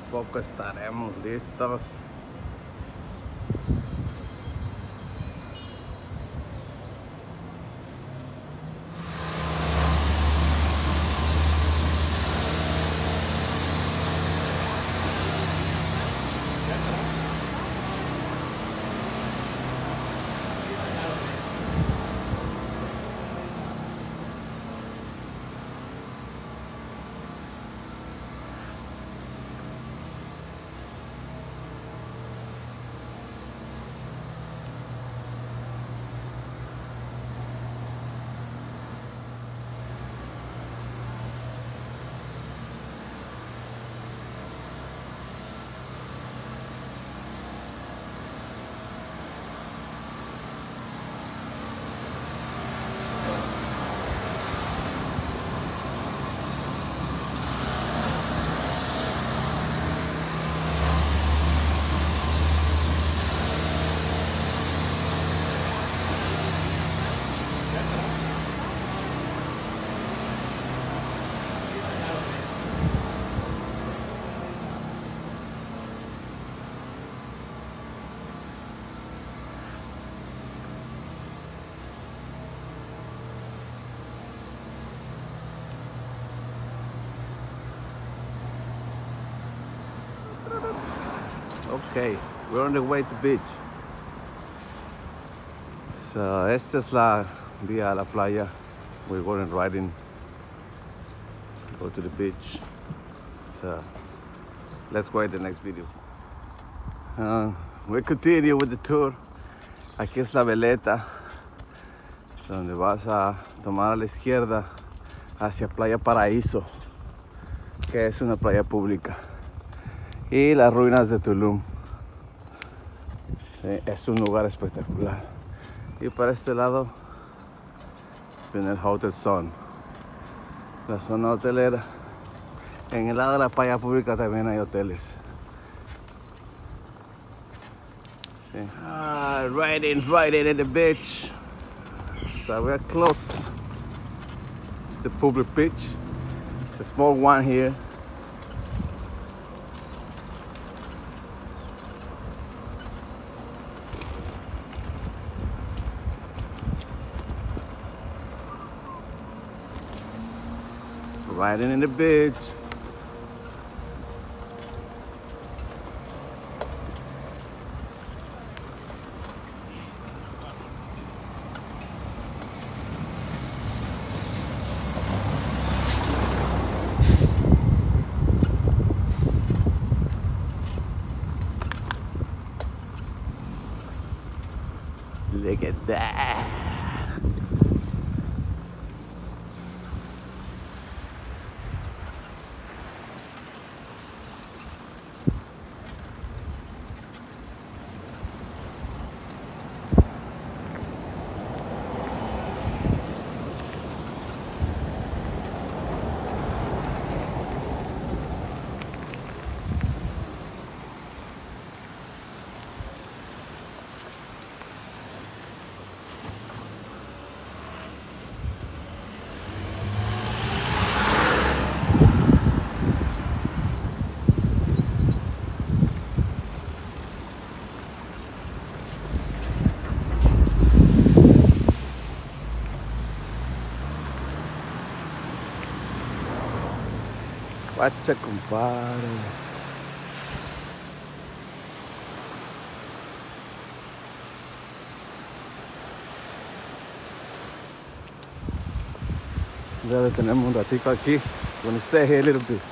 poco estaremos listos. Okay, we're on the way to beach. So, esta es la vía a la playa. We're going riding, go to the beach. So, let's wait the next video. We continue with the tour. Aquí es la veleta, donde vas a tomar a la izquierda hacia Playa Paraíso, que es una playa pública. Y las ruinas de Tulum. Sí, es un lugar espectacular. Y para este lado viene el Hotel Sun, la zona hotelera. En el lado de la playa pública también hay hoteles. Sí. Right in at the beach. So we're close to the public beach. It's a small one here. Riding in the beach. Look at that. Guacha, compadre. Voy a detenerme un ratito aquí. Gonna stay here a little bit.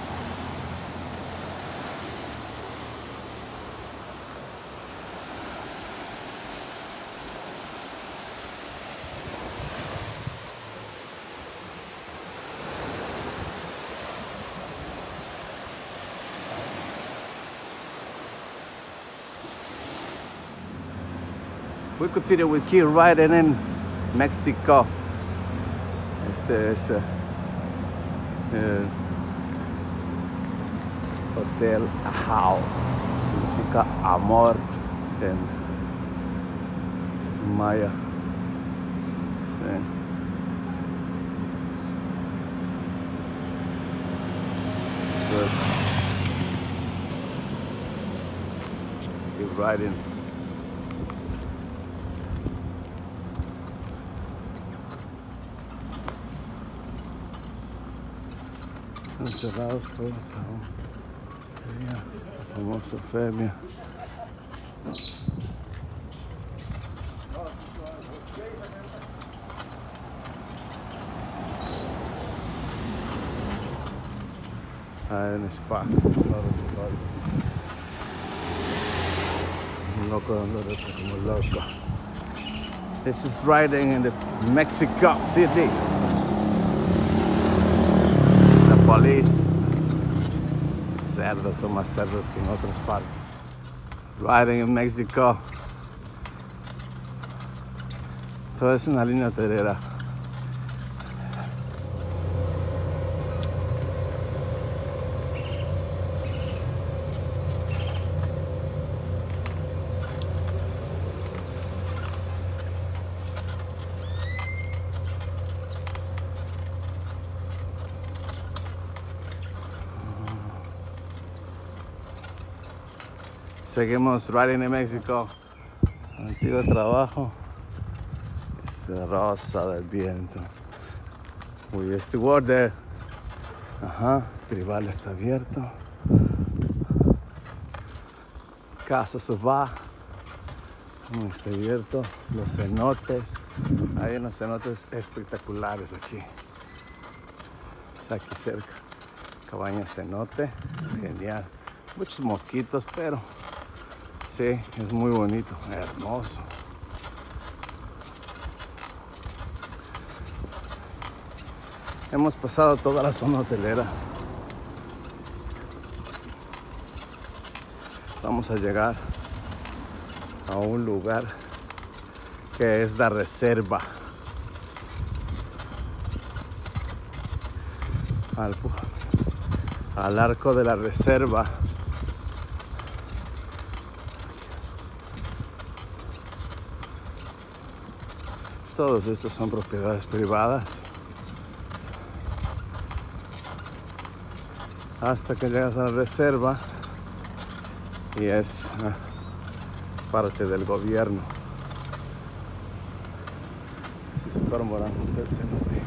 We continue with key riding in Mexico. Este es Hotel Ajao. Significa amor en maya. Sí. Good. riding. Están cerrados todos aún. La famosa feria. Hay un spa. Un loco dando reto como loco. This is riding in the Mexico City. The police. Cerdos, son más cerdos que en otras partes. Riding in Mexico. Todo es una línea hotelera. Seguimos riding en México. Antiguo trabajo. Es rosa del viento. We used to work there. Ajá. Tribal está abierto. Casa Subá. Está abierto. Los cenotes. Hay unos cenotes espectaculares aquí. Está aquí cerca. Cabaña cenote. Es genial. Muchos mosquitos, pero sí, es muy bonito, hermoso. Hemos pasado toda la zona hotelera. Vamos a llegar a un lugar que es la reserva. Al arco de la reserva. Todos estos son propiedades privadas. Hasta que llegas a la reserva y es parte del gobierno. Así es Cormorant Hotel Cenote.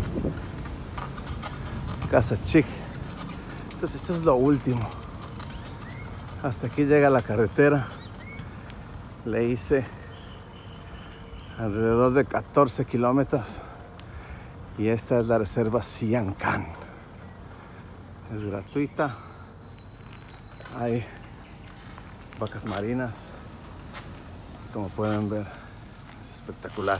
Casa Chic. Entonces esto es lo último. Hasta aquí llega la carretera. Le hice alrededor de 14 kilómetros y esta es la reserva Siancán. Es gratuita. Hay vacas marinas, como pueden ver, es espectacular.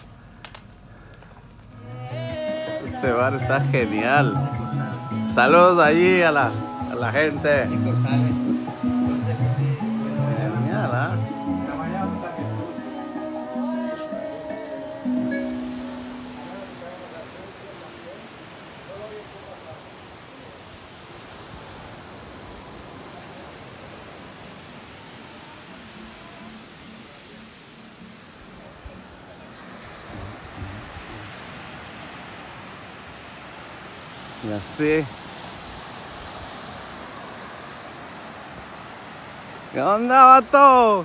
Este bar está genial. Saludos allí a la gente. Genial, ¿ah? Y así. ¿Qué onda, vato?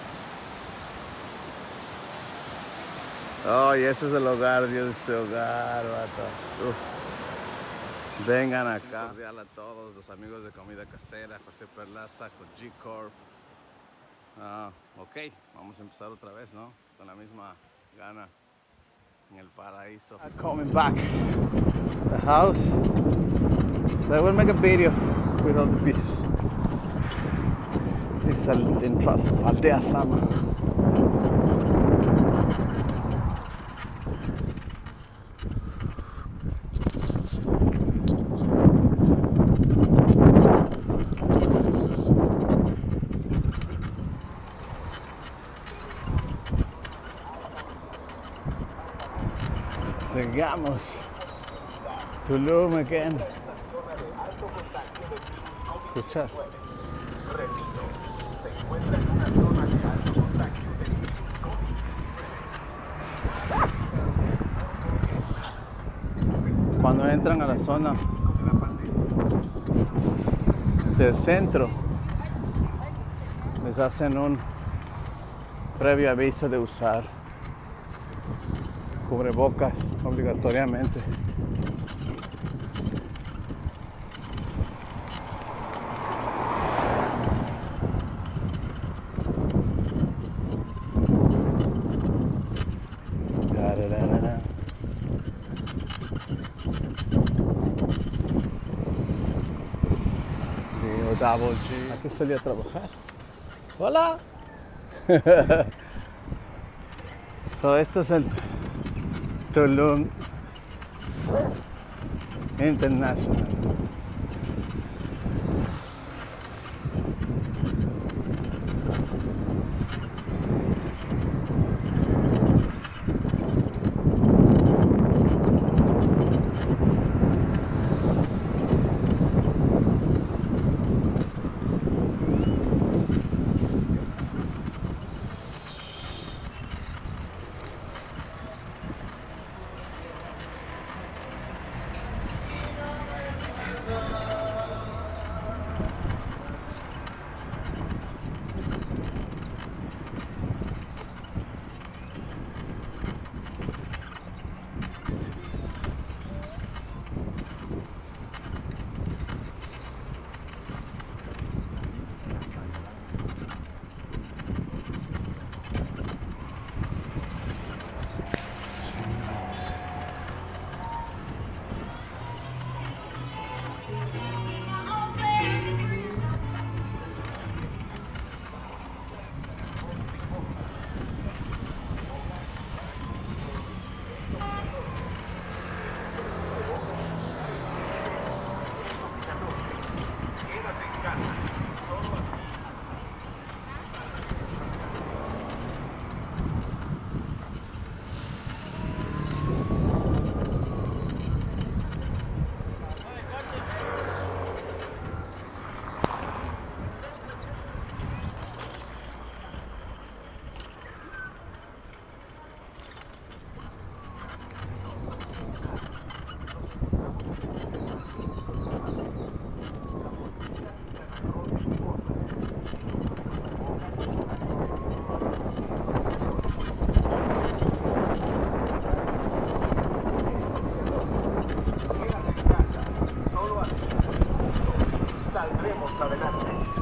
Oh, y este es el hogar, Dios, ese hogar, vato. Uf. Vengan acá. Cordial a todos los amigos de Comida Casera, José Perlaza con G-Corp. Ok, vamos a empezar otra vez, ¿no? Con la misma gana en el paraíso. Coming back the house, so I will make a video with all the pieces. It's the entrance of Aldea Sama. Llegamos Tulum again. Escuchar. Cuando entran a la zona del centro, les hacen un previo aviso de usar cubrebocas obligatoriamente. Double G. ¿A qué salí a trabajar? ¡Hola! So, esto es el Tulum International. Saldremos adelante.